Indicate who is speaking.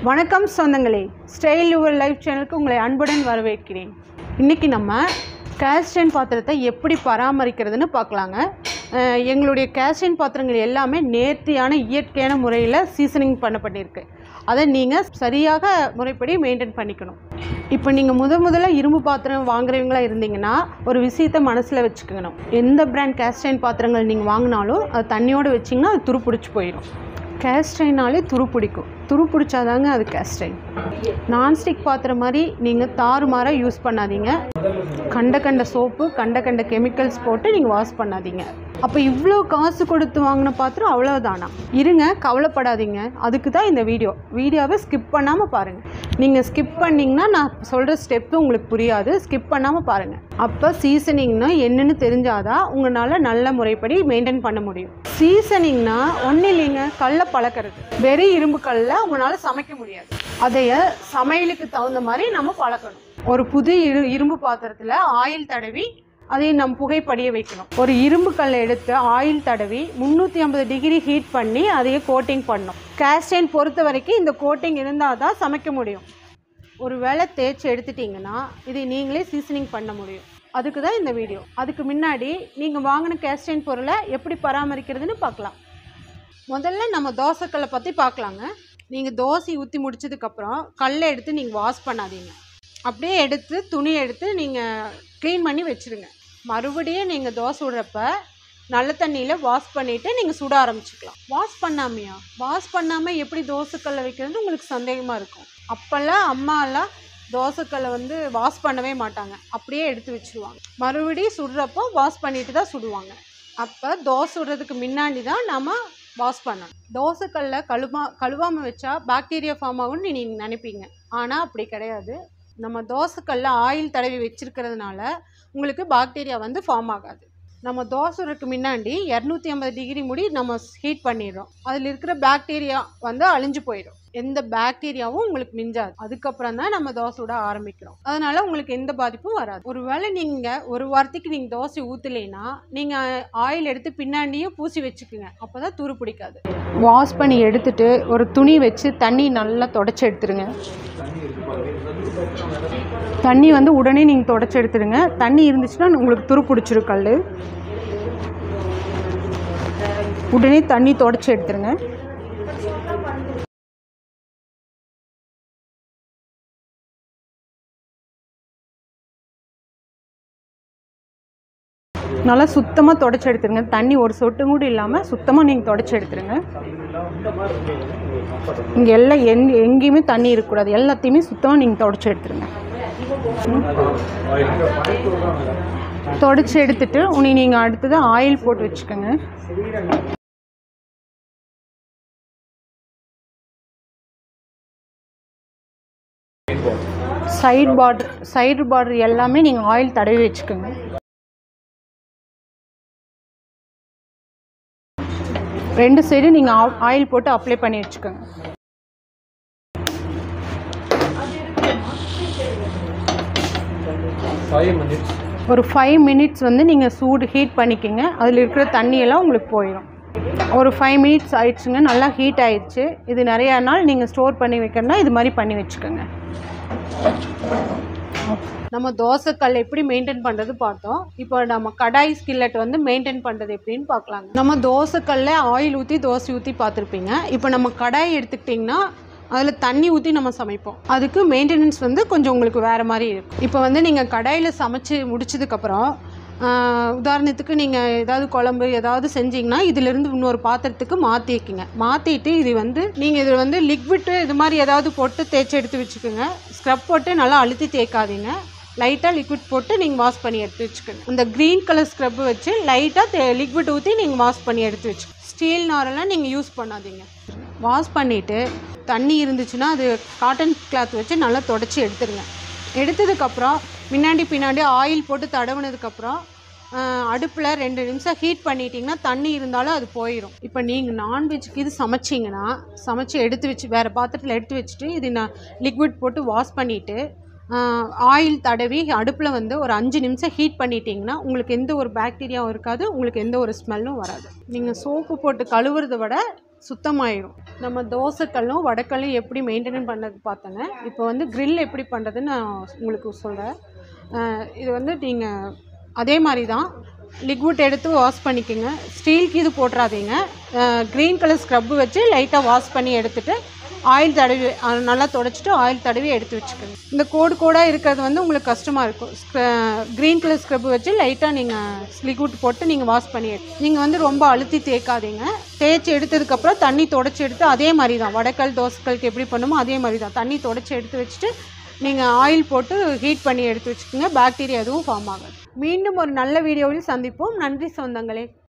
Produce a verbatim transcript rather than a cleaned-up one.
Speaker 1: வணக்கம் சொந்தங்களே, style your life சேனலுக்கு உங்களை அன்புடன் வரவேற்கிறேன். இன்றைக்கி நம்ம கேஸ்டைன் பாத்திரத்தை எப்படி பராமரிக்கிறதுன்னு பார்க்கலாங்க. எங்களுடைய கேஸ்டைன் பாத்திரங்கள் எல்லாமே நேர்த்தியான இயற்கையான முறையில் சீசனிங் பண்ணப்பட்டிருக்கு. அதை நீங்கள் சரியாக முறைப்படி மெயின்டைன் பண்ணிக்கணும். இப்போ நீங்கள் முத முதல்ல இரும்பு பாத்திரம் வாங்குறவங்களா இருந்தீங்கன்னா ஒரு விஷயத்தை மனசில் வச்சுக்கணும். எந்த பிராண்ட் கேஸ்டைன் பாத்திரங்கள் நீங்கள் வாங்கினாலும் அது தண்ணியோடு வச்சிங்கன்னா அது துரு பிடிச்சி போயிடும். கேஸ்டைனாலே துரு பிடிக்கும். துரு பிடிச்சாதாங்க அது கேஸ்டைன். நான்ஸ்டிக் பாத்திரம் மாதிரி நீங்கள் தாறுமாறாக யூஸ் பண்ணாதீங்க. கண்ட கண்ட சோப்பு கண்ட கண்ட கெமிக்கல்ஸ் போட்டு நீங்கள் வாஷ் பண்ணாதீங்க. அப்போ இவ்வளோ காசு கொடுத்து வாங்கின பாத்திரம் அவ்வளோதானா? இருங்க, கவலைப்படாதீங்க. அதுக்கு தான் இந்த வீடியோ. வீடியோவை ஸ்கிப் பண்ணாமல் பாருங்கள். நீங்கள் ஸ்கிப் பண்ணிங்கன்னா நான் சொல்கிற ஸ்டெப்பு உங்களுக்கு புரியாது. ஸ்கிப் பண்ணாமல் பாருங்கள். அப்போ சீசனிங்னா என்னென்னு தெரிஞ்சாதான் உங்களால் நல்ல முறைப்படி மெயின்டைன் பண்ண முடியும். சீசனிங்னா ஒன்றும் இல்லைங்க, கல்லை பழக்கிறது. வெறும் இரும்பு கல்லை உங்களால் சமைக்க முடியாது. அதைய சமையலுக்கு தகுந்த மாதிரி நம்ம பழக்கணும். ஒரு புது இரு இரும்பு பாத்திரத்தில் ஆயில் தடவி அதை நம்ம புகைப்படிய வைக்கணும். ஒரு இரும்பு கல்லை எடுத்து ஆயில் தடவி முந்நூற்றி ஐம்பது டிகிரி ஹீட் பண்ணி அதையே கோட்டிங் பண்ணணும். கேஸ்டைன் பொறுத்த வரைக்கும் இந்த கோட்டிங் இருந்தால் தான் சமைக்க முடியும். ஒரு வேளை தேய்ச்சி எடுத்துட்டிங்கன்னா இதை நீங்களே சீசனிங் பண்ண முடியும். அதுக்கு தான் இந்த வீடியோ. அதுக்கு முன்னாடி நீங்கள் வாங்கின கேஸ்டைன் பொருளை எப்படி பராமரிக்கிறதுன்னு பார்க்கலாம். முதல்ல நம்ம தோசைக்கல்லை பற்றி பார்க்கலாங்க. நீங்கள் தோசை ஊற்றி முடிச்சதுக்கப்புறம் கல்லை எடுத்து நீங்கள் வாஷ் பண்ணாதீங்க. அப்படியே எடுத்து துணி எடுத்து நீங்கள் க்ளீன் பண்ணி வச்சுருங்க. மறுபடியும் நீங்கள் தோசை விடுறப்ப நல்ல தண்ணியில் வாஷ் பண்ணிவிட்டு நீங்கள் சுட ஆரம்பிச்சுக்கலாம். வாஷ் பண்ணாமையா? வாஷ் பண்ணாமல் எப்படி தோசைக்கல்லை வைக்கிறது உங்களுக்கு சந்தேகமாக இருக்கும். அப்போல்லாம் அம்மாலாம் தோசைக்கல்லை வந்து வாஷ் பண்ணவே மாட்டாங்க, அப்படியே எடுத்து வச்சுருவாங்க. மறுபடியும் சுடுறப்போ வாஷ் பண்ணிட்டு தான் சுடுவாங்க. அப்போ தோசை சுடுறதுக்கு முன்னாடி தான் நம்ம வாஷ் பண்ணணும். தோசைக்கல்லை கழுவா கழுவாமல் வச்சா பாக்டீரியா ஃபார்ம் ஆகும்னு நீங்கள் நினைப்பீங்க. ஆனால் அப்படி கிடையாது. நம்ம தோசைக்கல்ல ஆயில் தடவி வச்சுருக்கிறதுனால உங்களுக்கு பாக்டீரியா வந்து ஃபார்ம் ஆகாது. நம்ம தோசைக்கு முன்னாடி இரநூத்தி ஐம்பது டிகிரி முடி நம்ம ஹீட் பண்ணிடுறோம். அதில் இருக்கிற பாக்டீரியா வந்து அழிஞ்சு போயிடும். எந்த பாக்டீரியாவும் உங்களுக்கு மிஞ்சாது. அதுக்கப்புறம் தான் நம்ம தோசை விட ஆரம்பிக்கிறோம். அதனால உங்களுக்கு எந்த பாதிப்பும் வராது. ஒரு வேளை நீங்கள் ஒரு வாரத்துக்கு நீங்கள் தோசை ஊற்றலைன்னா நீங்கள் ஆயில் எடுத்து பின்னாடியும் பூசி வச்சுக்குங்க. அப்போ தான் துரு பிடிக்காது. வாஷ் பண்ணி எடுத்துட்டு ஒரு துணி வச்சு தண்ணி நல்லா தொடச்சி எடுத்துருங்க. தண்ணி வந்து உடனே நீங்கள் தொடச்சி எடுத்துடுங்க. தண்ணி இருந்துச்சுன்னா உங்களுக்கு துரு பிடிச்சிரும் கல். உடனே தண்ணி தொடச்சி எடுத்துருங்க. நல்லா சுத்தமாக தொடச்சி எடுத்துருங்க. தண்ணி ஒரு சொட்டு கூட இல்லாமல் சுத்தமாக நீங்கள் தொடச்சி எடுத்துருங்க. இங்கே எல்லாம் எங் எங்கேயுமே தண்ணி இருக்கக்கூடாது. எல்லாத்தையுமே சுத்தமாக நீங்கள் தொடச்சி எடுத்துருங்க. தொடச்சி எடுத்துட்டு உனி நீங்கள் அடுத்தது ஆயில் போட்டு வச்சுக்கோங்க. சைடு பார்டர் சைடு பார்டர் எல்லாமே நீங்கள் ஆயில் தடவி வச்சுக்கோங்க. ரெண்டு சைடு நீங்கள் ஆயில் போட்டு அப்ளை பண்ணி வச்சுக்கோங்க. ஒரு ஃபைவ் மினிட்ஸ் வந்து நீங்கள் சூடு ஹீட் பண்ணிக்கோங்க. அதில் இருக்கிற தண்ணியெல்லாம் உங்களுக்கு போயிடும். ஒரு ஃபைவ் மினிட்ஸ் ஆயிடுச்சுங்க. நல்லா ஹீட் ஆயிடுச்சு. இது நிறையா நாள் நீங்கள் ஸ்டோர் பண்ணி வைக்கணும்னா இது மாதிரி பண்ணி வச்சுக்கோங்க. நம்ம தோசைக்கல் எப்படி மெயின்டைன் பண்ணுறது பார்த்தோம். இப்போ நம்ம கடாய் ஸ்கில்லெட் வந்து மெயின்டைன் பண்ணுறது எப்படின்னு பார்க்கலாங்க. நம்ம தோசைக்கல்ல ஆயில் ஊற்றி தோசை ஊற்றி பார்த்துருப்பீங்க. இப்போ நம்ம கடாய் எடுத்துக்கிட்டிங்கன்னா அதில் தண்ணி ஊற்றி நம்ம சமைப்போம். அதுக்கு மெயின்டெனன்ஸ் வந்து கொஞ்சம் உங்களுக்கு வேறு மாதிரி இருக்கும். இப்போ வந்து நீங்கள் கடாயில் சமைச்சு முடிச்சதுக்கப்புறம் உதாரணத்துக்கு நீங்கள் ஏதாவது குழம்பு ஏதாவது செஞ்சிங்கன்னா இதிலிருந்து இன்னொரு பாத்திரத்துக்கு மாற்றி வைக்கிங்க. மாற்றிட்டு இது வந்து நீங்கள் இதில் வந்து லிக்விட்டு இது மாதிரி ஏதாவது போட்டு தேய்ச்சி எடுத்து வச்சுக்கோங்க. ஸ்க்ரப் போட்டு நல்லா அழுத்தி தேய்க்காதீங்க. லைட்டாக லிக்விட் போட்டு நீங்கள் வாஷ் பண்ணி எடுத்து வச்சுக்கோங்க. இந்த க்ரீன் கலர் ஸ்க்ரப் வச்சு லைட்டாக லிக்விட் ஊற்றி நீங்கள் வாஷ் பண்ணி எடுத்து வச்சுக்கோங்க. ஸ்டீல் நாரெல்லாம் நீங்கள் யூஸ் பண்ணாதீங்க. வாஷ் பண்ணிவிட்டு தண்ணி இருந்துச்சுன்னா அது காட்டன் கிளாத் வச்சு நல்லா தொடச்சி எடுத்துருங்க. எடுத்ததுக்கப்புறம் முன்னாடி பின்னாடி ஆயில் போட்டு தடவுனதுக்கப்புறம் அடுப்பில் ரெண்டு நிமிஷம் ஹீட் பண்ணிட்டிங்கன்னா தண்ணி இருந்தாலும் அது போயிடும். இப்போ நீங்கள் நான்வெஜ்ஜுக்கு இது சமைச்சிங்கன்னா சமைச்சி எடுத்து வச்சு வேறு பாத்திரத்தில் எடுத்து வச்சுட்டு இது நான் லிக்விட் போட்டு வாஷ் பண்ணிவிட்டு ஆயில் தடவி அடுப்பில் வந்து ஒரு அஞ்சு நிமிஷம் ஹீட் பண்ணிட்டிங்கன்னா உங்களுக்கு எந்த ஒரு பாக்டீரியாவும் இருக்காது. உங்களுக்கு எந்த ஒரு ஸ்மெல்லும் வராது. நீங்கள் சோப்பு போட்டு கழுவுறதை விட சுத்தமாயிடும். நம்ம தோசைக்கல்லும் வடக்கல்லும் எப்படி மெயின்டைன் பண்ணது பார்த்தோங்க. இப்போ வந்து கிரில் எப்படி பண்ணுறதுன்னு நான் உங்களுக்கு சொல்கிறேன். இது வந்து நீங்கள் அதே மாதிரி தான் லிக்விட் எடுத்து வாஷ் பண்ணிக்கோங்க. ஸ்டீலுக்கு இது போட்டுறாதீங்க. க்ரீன் கலர் ஸ்க்ரப்பு வச்சு லைட்டாக வாஷ் பண்ணி எடுத்துகிட்டு ஆயில் தடவி நல்லா துடைச்சிட்டு ஆயில் தடவி எடுத்து வச்சுக்கோங்க. இந்த கோடு கோடாக இருக்கிறது வந்து உங்களுக்கு கஷ்டமாக இருக்கும். க்ரீன் கலர் ஸ்க்ரப்பு வச்சு லைட்டாக நீங்கள் லிக்விட் போட்டு நீங்கள் வாஷ் பண்ணி எடுத்து நீங்கள் வந்து ரொம்ப அழுத்தி தேய்க்காதீங்க. தேய்ச்சி எடுத்ததுக்கப்புறம் தண்ணி துடைச்சி எடுத்து அதே மாதிரி தான் வடக்கல் தோசைக்கல்க்கு எப்படி பண்ணுமோ அதே மாதிரி தான் தண்ணி துடைச்சி எடுத்து வச்சுட்டு நீங்கள் ஆயில் போட்டு ஹீட் பண்ணி எடுத்து வச்சுக்கோங்க. பாக்டீரியா எதுவும் ஃபார்ம் ஆகாது. மீண்டும் ஒரு நல்ல வீடியோவில் சந்திப்போம். நன்றி சொந்தங்களே.